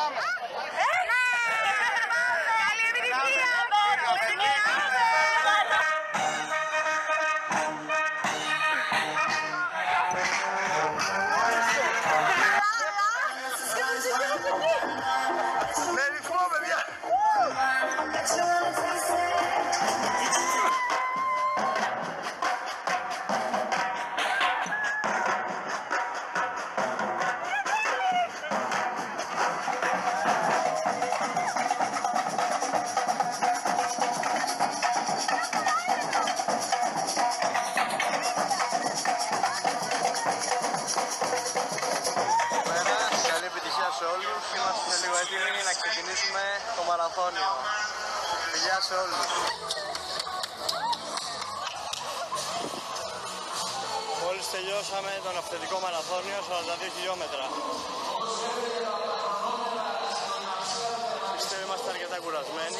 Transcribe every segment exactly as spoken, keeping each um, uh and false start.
Πάμε. Καλή επιτυχία! Με ρυθμό, παιδιά. Καλή επιτυχία σε όλους. Είμαστε λίγο έτοιμοι να ξεκινήσουμε το μαραθώνιο. Φιλιά σε όλους. Μόλις τελειώσαμε το ναυτιλικό μαραθώνιο, σαράντα δύο χιλιόμετρα. Πιστεύω είμαστε αρκετά κουρασμένοι.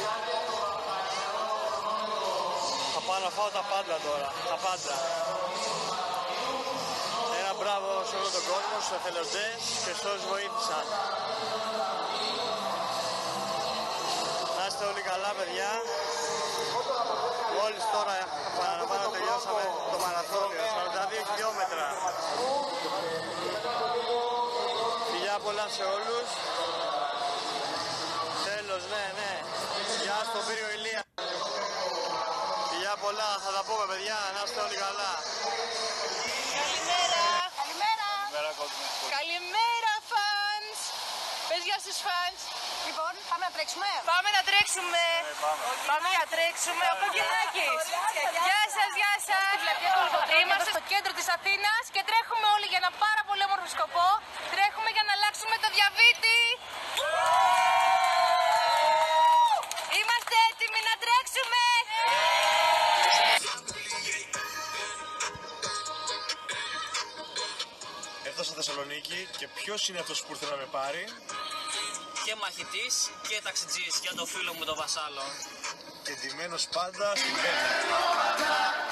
Θα πάω να φάω τα πάντα τώρα, τα πάντα. Ένα μπράβο σε όλο τον κόσμο, στους εθελοντές και σε όσους βοήθησαν. Να είστε όλοι καλά, παιδιά. Μόλις τώρα παραπάνω τελειώσαμε το μαραθώνιο, σαράντα δύο χιλιόμετρα. Φιλιά πολλά σε όλους. Τέλος, ναι, ναι. Γεια στον Πύριο Ηλία. Φιλιά πολλά, θα τα πούμε, παιδιά. Να είστε όλοι καλά. Καλημέρα! Καλημέρα! Καλημέρα, fans! Πες γεια στους fans! Λοιπόν, πάμε να τρέξουμε! Πάμε να τρέξουμε! Ε, πάμε. Πάμε να τρέξουμε! Ο Παγκινάκης! Γεια σας, γεια σας! Είμαστε στο κέντρο της Αθήνας και τρέχουμε όλοι για ένα πάρα πολύ όμορφο σκοπό. Τρέχουμε για να αλλάξουμε το διαβήτη! Είμαστε έτοιμοι να τρέξουμε! Έφτασα στη Θεσσαλονίκη και ποιος είναι αυτός που ήρθε να με πάρει? Και μαχητής και ταξιτζής για το φίλο μου τον Βασάλο. Και ντυμένος πάντα στην πένα.